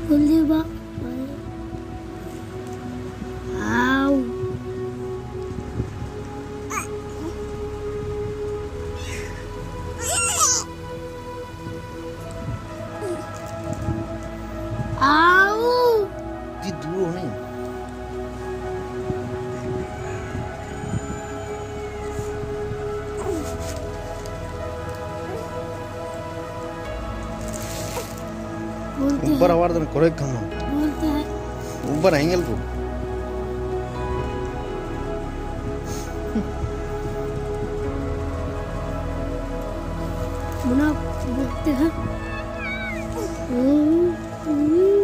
जल्दी बा आओ आओ जी दूर हो नहीं बोलते ऊपर हैं आवाज करो एक कम बोलते हैं ऊपर आएंगे तो मुना बोलते हैं